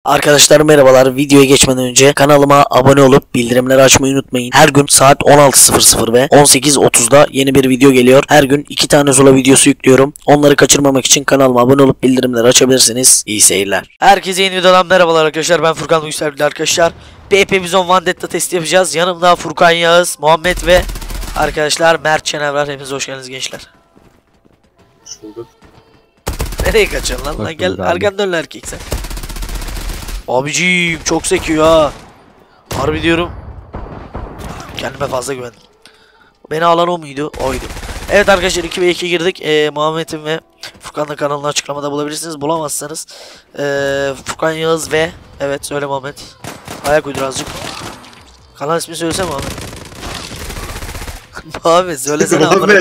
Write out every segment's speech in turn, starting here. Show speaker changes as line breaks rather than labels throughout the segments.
Arkadaşlar merhabalar. Videoya geçmeden önce kanalıma abone olup bildirimleri açmayı unutmayın. Her gün saat 16:00 ve 18:30'da yeni bir video geliyor. Her gün 2 tane Zula videosu yüklüyorum. Onları kaçırmamak için kanalıma abone olup bildirimleri açabilirsiniz. İyi seyirler. Herkese yeni videodan merhabalar arkadaşlar. Ben Furkan Yükseldi arkadaşlar. BP Bizon Vendetta testi yapacağız. Yanımda Furkan Yağız, Muhammed ve arkadaşlar Mert Çenevler. Hepiniz hoş geldiniz gençler.
Hoş bulduk.
Nereye kaçıyorsun lan? Gel arkandan dön erkek sen. Abiciğim çok sekiyor ha. Harbi diyorum. Kendime fazla güvendim. Beni alan o muydu? Oydu. Evet arkadaşlar 2 ve 2 girdik. Muhammed'in ve Furkan'ın kanalını açıklamada bulabilirsiniz. Bulamazsanız Furkan Yağız ve evet söyle Muhammed. Ayak uydur azıcık. Kanal ismi söylesene Muhammed. Muhammed söylesene amına.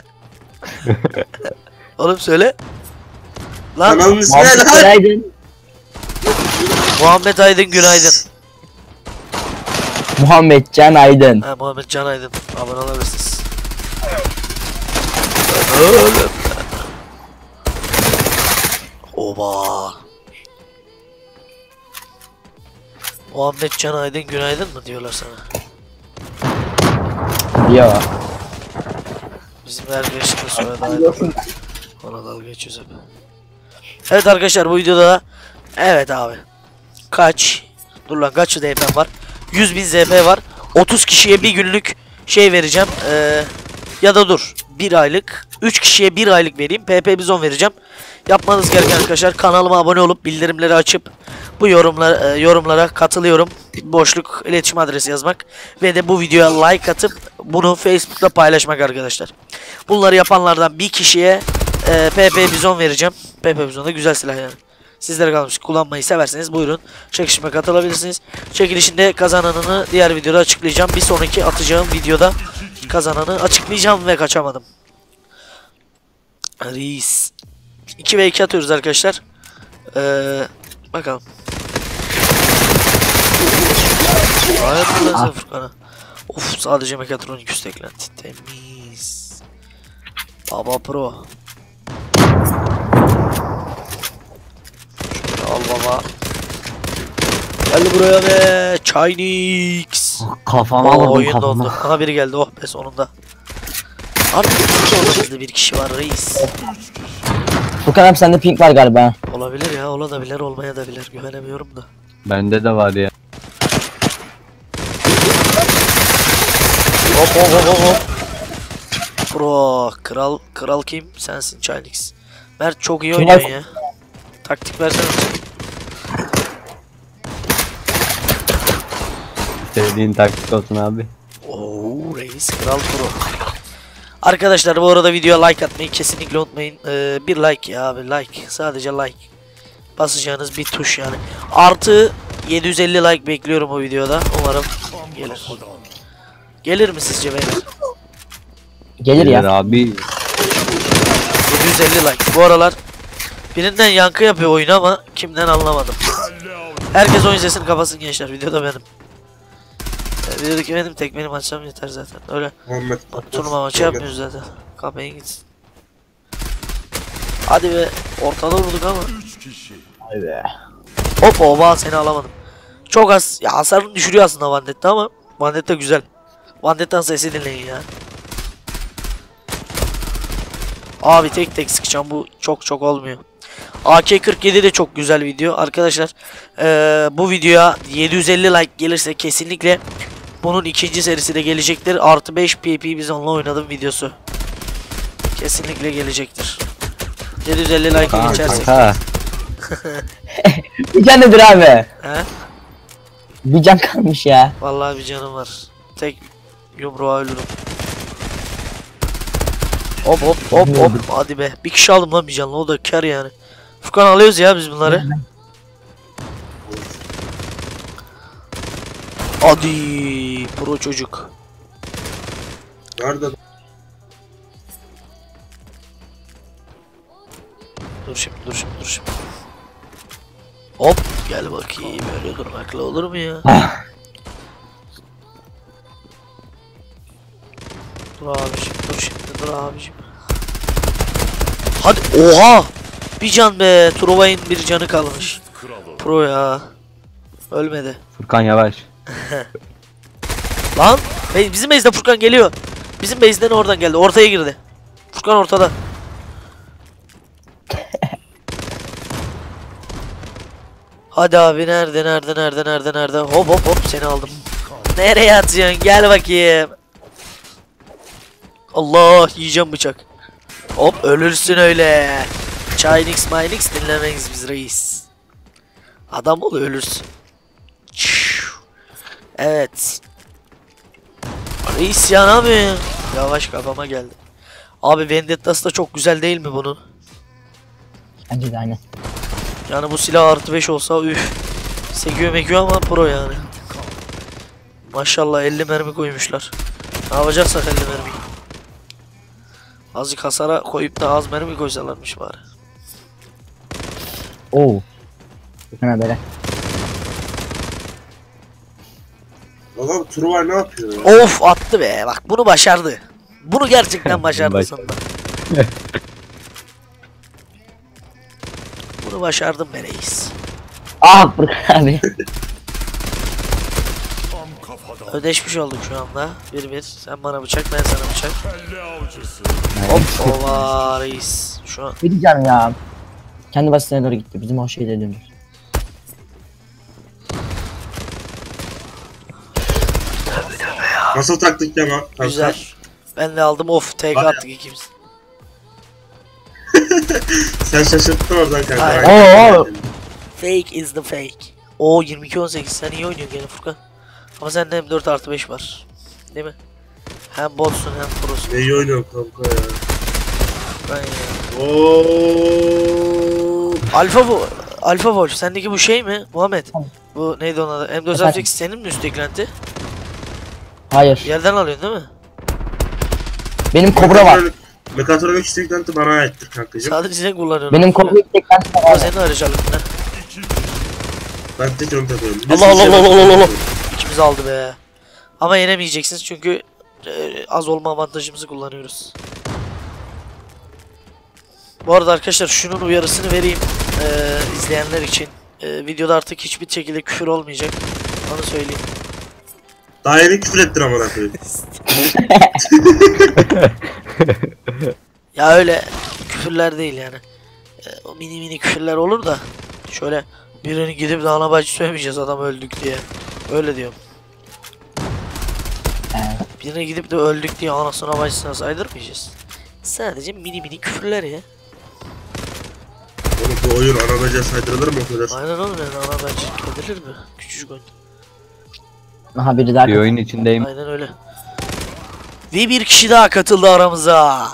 Oğlum söyle. Lan
Kanalın ismi ne lan?
Günaydın.
Muhammed Aydın günaydın.
Muhammed Can Aydın.
Ha, Muhammed Can Aydın. Abone olabilirsiniz. Oba. Muhammed Can Aydın günaydın mı diyorlar sana?
Diyor.
Bizim arkadaşımız sonra Aydın. Ona dalga geçiyoruz hep. Evet arkadaşlar bu videoda evet abi. Kaç? Dur lan kaç ZP var? 100.000 ZP var. 30 kişiye bir günlük şey vereceğim. Ya da dur. 1 aylık. 3 kişiye 1 aylık vereyim. PP Bizon vereceğim. Yapmanız gereken arkadaşlar kanalıma abone olup bildirimleri açıp bu yorumlara katılıyorum. Boşluk iletişim adresi yazmak ve de bu videoya like atıp bunu Facebook'ta paylaşmak arkadaşlar. Bunları yapanlardan bir kişiye PP Bizon vereceğim. PP Bizon da güzel silah yani. Sizlere kalmış, kullanmayı severseniz buyurun çekişime katılabilirsiniz. Çekilişinde kazananını diğer videoda açıklayacağım. Bir sonraki atacağım videoda kazananı açıklayacağım ve kaçamadım. Reis 2 ve 2 atıyoruz arkadaşlar. Bakalım. Hayır Furkan'a. Of sadece mekatronik üst eklenti. Temiz. Baba Pro. Al baba. Gel buraya be Chinix.
Kafama vurdum
oyun
kafama.
dondu. Aha biri geldi oh be sonunda. Abi orada bizde bir kişi var reis.
Furkan abi sende pink var galiba.
Olabilir ya olabilir olmaya da bilir güvenemiyorum da.
Bende de var ya.
Hop hop hop hop hop. Bro kral kim? Sensin Chinix. Mert çok iyi oynuyor ya. Taktik versene.
Sevdiğin taktik olsun abi.
Oo reis kral pro. Arkadaşlar bu arada videoya like atmayı kesinlikle unutmayın. Bir like ya abi like. Sadece like. Basacağınız bir tuş yani. Artı 750 like bekliyorum o videoda. Umarım gelir. Gelir mi sizce beyler?
Gelir ya.
Abi
750 like. Bu aralar birinden yankı yapıyor oyun ama kimden anlamadım. Herkes oyun sesini kapasın gençler. Videoda benim. Videodaki benim tek benim açsam yeter zaten. Öyle
Muhammed.
turnuva maçı yapmıyoruz zaten. Kapayın gitsin. Hadi be. Ortada vurduk ama.
Hadi be.
Hop oba seni alamadım. Çok az. Ya hasarını düşürüyor aslında Vendetta ama Vendetta güzel. Vendetta'nın sesi dinleyin ya. Abi tek tek sıkacağım bu çok olmuyor. AK-47 de çok güzel video arkadaşlar. Bu videoya 750 like gelirse kesinlikle bunun ikinci serisi de gelecektir. Artı 5 PP Bizon'la oynadım videosu. Kesinlikle gelecektir. 750 like geçersek.
kanka.
Bir can nedir abi?
He?
Bir can kalmış ya.
Vallahi bir canım var. Tek yumruğa ölürüm. Hop hop hop hop. Hadi be. Bir kişi aldım lan bir canlı. O da kar yani. Furkan alıyoruz ya biz bunları. Hadi pro çocuk.
Nerede?
Dur şimdi. Hop gel bakayım öyle durmakla olur mu ya? Dur abiciğim. Hadi oha! Bir can be. Trova'nın bir canı kalmış. Pro ya. Ölmedi.
Furkan yavaş.
Lan bizim base'den Furkan geliyor. Bizim base'den oradan geldi. Ortaya girdi. Furkan ortada. Hadi abi nerede? Hop seni aldım. Nereye atıyorsun? Gel bakayım. Allah yiyeceğim bıçak. Hop ölürsün öyle. Chinix dinlemeyiz biz reis. Adam ol ölürsün. Evet. Reis ya ne yapıyorsun? Yavaş kafama geldi. Abi Vendetta'sı da çok güzel değil mi bunun?
Bence de aynen.
Yani bu silah artı 5 olsa üf. Sekiyor ama pro yani. Maşallah 50 mermi koymuşlar. Ne yapacaksak 50 mermi. Azıcık hasara koyup da az mermi koysalarmış bari.
Oo. Furkan böyle.
Adam Truvar ne yapıyor ya?
Of attı be bak bunu başardı. Bunu gerçekten başardı
Baş-
sonunda. Bunu başardım be reis.
Ah Furkan abi.
Ödeşmiş olduk şu anda. 1-1. Sen bana bıçak ben sana bıçak. Hop ova reis. Şu an
Ne diyeceğim ya. Kendi basitine doğru gitti. Bizim o şeyle dönüyor.
Nasıl taktik ya lan? Kanka.
güzel. Ben de aldım of tek
Hadi.
attık ikimiz.
Sen şaşırttın oradan kanka.
Aynen.
Aynen.
Oo.
Fake is the fake. Oo 22-18 sen iyi oynuyorsun gene Furkan. Ama sende hem 4 artı 5 var. Değil mi? Hem botsun hem prosun.
Ne iyi oynuyorsun kanka ya.
Furkan ya.
Oo.
Alfa Wolf sendeki bu şey mi Muhammed?
Tamam.
Bu neydi onun adı? M468 senin mi üst eklenti?
Hayır.
Yerden alıyorsun değil mi?
Benim kobra var.
Mekatronik isteklenti bana aittir kankacım.
Sadece sen kullanıyorsun.
Benim kobra istekten
O
var.
senin ayrıcalık.
Ben tek onu takıyorum.
Allah. İkimiz aldı be. Ama yenemeyeceksiniz çünkü az olma avantajımızı kullanıyoruz. Bu arada arkadaşlar şunun uyarısını vereyim izleyenler için. Videoda artık hiçbir şekilde küfür olmayacak. Onu söyleyeyim.
Daha yeni küfür ettin amına koyayım.
Ya öyle küfürler değil yani. O mini küfürler olur da şöyle birini gidip de ana bacı söylemeyeceğiz adam öldük diye. Öyle diyorum. Birine gidip de öldük diye anasına bacısına saydırmayacağız. Sadece mini küfürler ya.
Oğlum bu oyun arabacıya saydırılır mı o kadar?
Aynen oğlum yani ana bacı edilir mi? Küçücük oyun.
Aha biri daha.
Bir oyun içindeyim.
Aynen öyle. Ve bir kişi daha katıldı aramıza.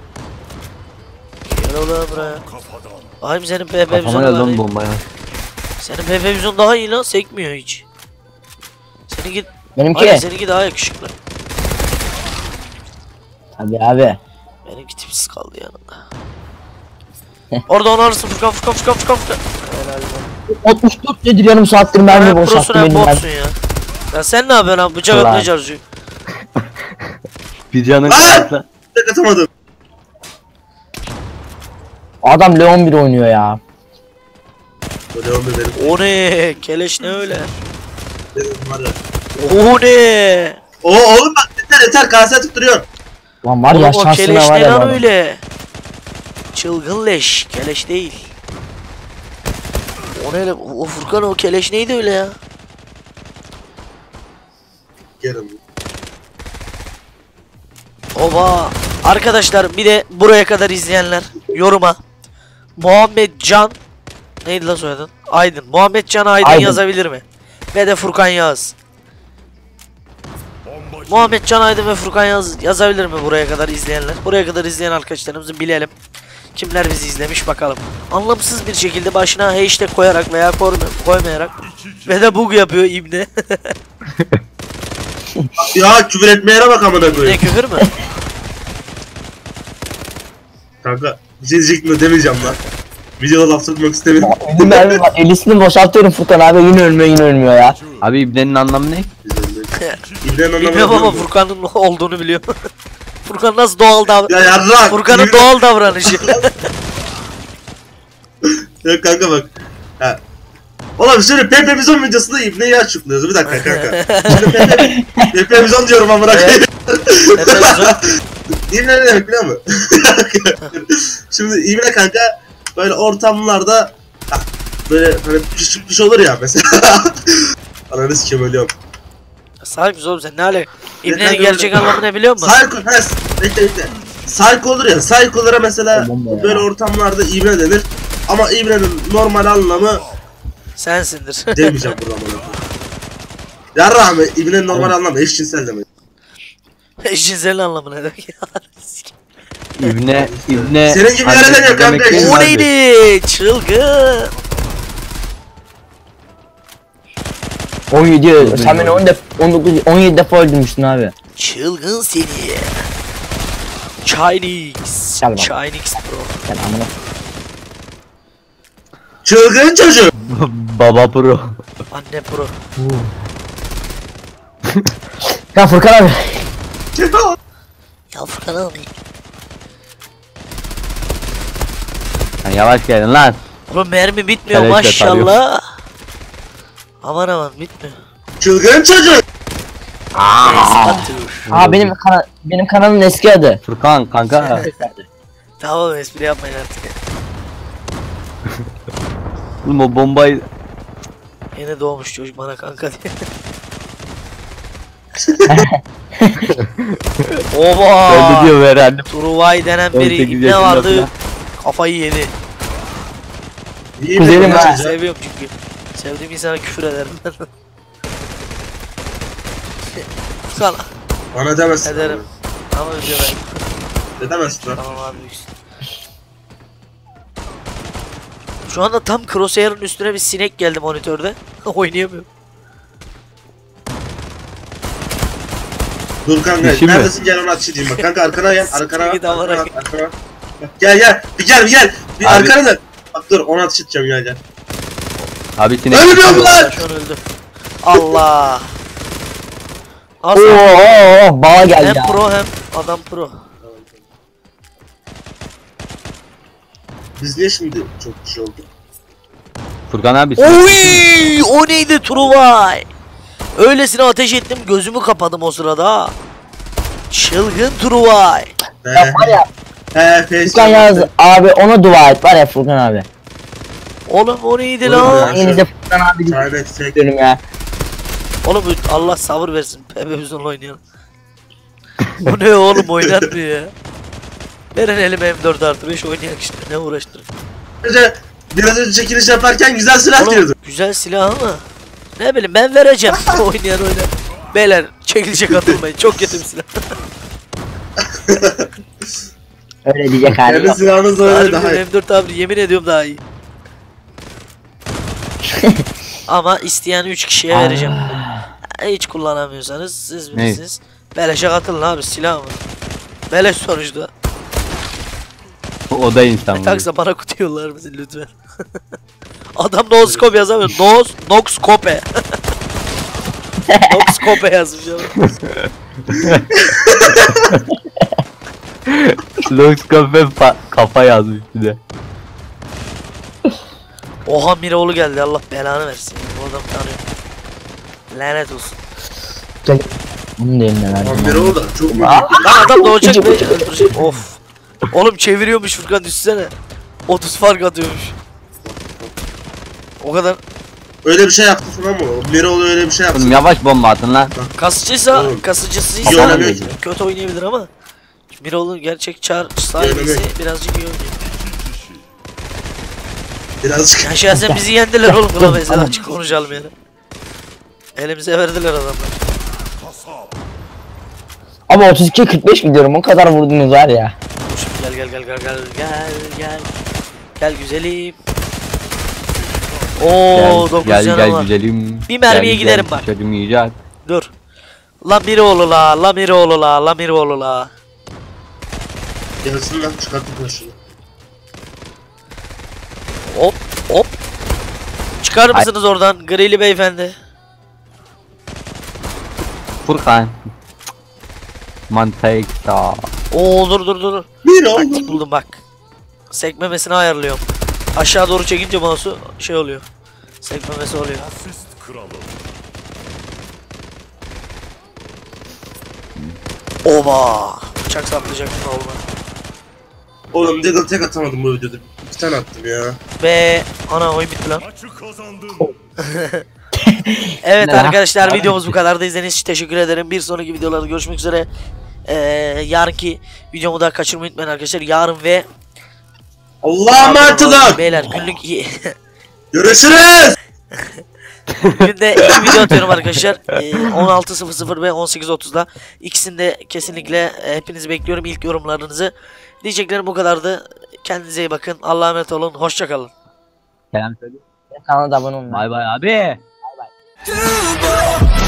Gel oğlum buraya. Ay senin PP
Kafama
vizyonu
geldi
daha
lan
iyi.
bomba ya.
Senin PP vizyonu daha iyi lan sekmiyor hiç. Seninki
Benimki.
aynen seninki daha yakışıklı.
Hadi abi.
Benimki tipsiz kaldı yanında. Orada onu alırsın Furkan. Helal be.
64 nedir yarım saattir mermi
Hem
boşalttım
prosun hem
benim ben.
botsun ya. Ya sen ne yapıyorsun abi? Bıçak
Ulan.
atmaya çalışıyor.
Bir canın
Aa!
kaldı.
Tek atamadım.
Adam Leon 1 oynuyor ya.
Böyle oldu benim.
O ne? Keleş ne öyle?
Benim var ya.
O ne?
Oğlum bak yeter kase tıktırıyor.
Lan var
Oğlum
ya
o
şansına
keleş
var
ne
ya. bu
lan
adam.
öyle? Çılgın leş. Keleş değil. O ne? O Furkan o keleş neydi öyle ya?
Gelin.
Oba. Arkadaşlar bir de buraya kadar izleyenler yoruma Muhammed Can neydi lan soyadın? Aydın. Muhammed Can Aydın,
Aydın.
yazabilir mi? Ve de Furkan Yağız. Muhammed Can Aydın ve Furkan Yağız yazabilir mi buraya kadar izleyenler? Buraya kadar izleyen arkadaşlarımızı bilelim. Kimler bizi izlemiş bakalım. Anlamsız bir şekilde başına hashtag koyarak veya koymayarak ve de bug yapıyor ibne.
Ya küfür etmeyene bak amına
Ne
koyayım.
küfür mü?
Kanka bir şey diyecektim de demeyeceğim lan. Videoda laf sokmak istemiyorum.
Bir mermi var. Elisini boşaltıyorum Furkan abi yine ölmüyor ya.
Abi ibnenin anlamı ne?
İbnen
Bilmiyorum ama
anlamadım.
Furkan'ın olduğunu biliyorum. Furkan nasıl doğal
Ya yarrak.
Furkan'ın doğal davranışı.
Ya kanka bak. Ha. Oğlum şimdi Pepe Bizon videosunda İbne'yi açıklıyoruz. Bir dakika kanka. Şimdi Pepe Bizon diyorum amına koyayım. İbne ne demek biliyor musun? Şimdi İbne kanka böyle ortamlarda böyle hani piş olur ya mesela. Ananı sikeyim ölüyorum.
Sahip oğlum sen ne hale? İbnenin gerçek anlamı ne biliyor musun?
Psycho, bekle. Psycho olur ya, Psycho'lara mesela böyle ortamlarda İbne denir. Ama İbne'nin normal anlamı
Sensindir.
demeyeceğim buradan bana. Yarrağım İbne'nin normal anlamı eşcinsel demek.
Eşcinselin anlamı ne demek?
İbne
Senin gibi yere demiyor kanka.
değil
O
abi.
neydi? Çılgın.
17 sen beni 19 17 defa öldürmüştün abi.
Çılgın seni. Chinese.
Gel bak.
Chinese bro.
Sen amına.
Çılgın çocuk.
Baba pro.
Anne pro.
Ya Furkan abi.
Ya Furkan abi.
Sen yavaş gelin lan.
Oğlum mermi bitmiyor
Kaleşle
maşallah. Aman aman bitmiyor.
Çılgın çocuk.
Aa benim kanalın eski adı.
Furkan kanka.
Tamam espri yapmayın artık.
Oğlum o bombayı
Yine doğmuş çocuk bana kanka diye. Oba!
öldü diyor herhalde.
Turuvay denen biri
18
ibne
yaşında
vardı.
falan.
Kafayı yedi.
İyi
Kuzenim
mi?
ha.
Çocuk.
Seviyorum çünkü. Sevdiğim insana küfür ederim ben. Sana
Bana demezsin.
ederim. Ama ödüyor ben.
Ne demezsin lan?
Tamam abi büyüksün. Şu anda tam crosshair'ın üstüne bir sinek geldi monitörde. Oynayamıyorum.
Dur kanka.
Dişi mi?
Neredesin gel onu aç diyeyim bak. Kanka arkana gel. Arkana
Git
bak.
amına
Arkana
koyayım.
bak. Arkana bak. Bak, gel. Bir
Abi.
arkana dön. Bak dur onu atış edeceğim gel.
Abi sinek.
Ölmüyorum lan.
Şu an öldü. Allah.
Oo
Aslan.
bağa geldi
Hem
ya.
pro hem adam pro.
Biz niye şimdi çok kişi olduk?
Furkan abi.
Oy! O neydi Truvay? Öylesine ateş ettim gözümü kapadım o sırada. Çılgın Truvay.
Ya var ya
Face.
Furkan yaz abi ona dua et var ya Furkan abi.
Oğlum o neydi
Oğlum
lan?
ya.
Yeni de Furkan abi
Çaylak tek.
diyorum ya.
Oğlum Allah sabır versin. Pebebizon'la oynayalım. Bu ne oğlum oynatmıyor ya. Verin elime M4+5 oynayak işte ne uğraştırın.
Biraz önce çekiliş yaparken güzel silah
Oğlum
diyordun.
güzel silah ama. Ne bileyim ben vereceğim. Oynayan oynar. Beyler çekilişe katılmayın. Çok kötü bir silah.
Öyle diyecek hali
Kendi
yok.
silahınız da öyle daha
Harbi
iyi.
M4 abi yemin ediyorum daha iyi. Ama isteyen 3 kişiye vereceğim. Hiç kullanamıyorsanız siz
Ne?
bilirsiniz. Beleşe katılın abi silah mı? Beleş sonuçta.
O da insan. bu.
Taksa bana kutuyorlar mısın lütfen? Adam no scope yazamıyor. No scope. No scope yazmış ama.
Lux kafa yazmış bir de.
Oha Miroğlu geldi Allah belanı versin. Bu adamı tanıyorum. Lanet olsun.
Bunu da eline verdim.
Lan biri oldu. Çok iyi.
Lan adam doğacak ve öldürecek. Of. Oğlum çeviriyormuş Furkan düşsene. 30 fark atıyormuş. O kadar
Öyle bir şey yaptı falan mı? Miroğlu öyle bir şey yaptı.
Oğlum yavaş bomba atın lan.
kasıcıysa
Oğlum.
kasıcısıysa
İyi oynamıyor ki.
kötü oynayabilir ama Miroğlu gerçek çar sahibisi
oynamıyor ki.
birazcık iyi oynuyor.
Birazcık.
Ya şahsen bizi yendiler oğlum buna mesela açık konuşalım yani. Elimize verdiler adamlar.
Ama 32-45 gidiyorum o kadar vurdunuz var ya.
Dur şimdi gel. Gel güzelim. Oo 9
Gel
canım
gel
var.
güzelim.
Bir mermiye giderim bak.
Çocuğum icat.
Dur. La Miroğlu la Miroğlu la.
Gelsin lan çıkartın şunu.
Hop. Çıkar mısınız oradan grili beyefendi?
Furkan. Mantıkta.
Oo dur. Taktik
Miroğlu.
buldum bak. Sekmemesini ayarlıyorum. Aşağı doğru çekince mouse'u şey oluyor. Sekmemesi oluyor.
Asist kralı.
Oba! Bıçak saplayacaktım olma.
Oğlum Deagle tek atamadım bu videoda. 2 tane attım ya.
Ve ana oyun bitti lan.
Maçı kazandın.
Evet
Ne lan?
arkadaşlar videomuz bu kadar da izlediğiniz için teşekkür ederim. Bir sonraki videolarda görüşmek üzere. Yarınki videomu da kaçırmayı unutmayın arkadaşlar. Yarın ve
Allah'a emanet olun.
beyler günlük
Görüşürüz.
günde 2 video atıyorum arkadaşlar. 16.00 ve 18.30'da. İkisini de kesinlikle hepinizi bekliyorum. İlk yorumlarınızı. Diyeceklerim bu kadardı. Kendinize iyi bakın. Allah'a emanet olun. Hoşça kalın.
Selam söyle.
Kanala da abone olun.
Bay bay abi.
To go.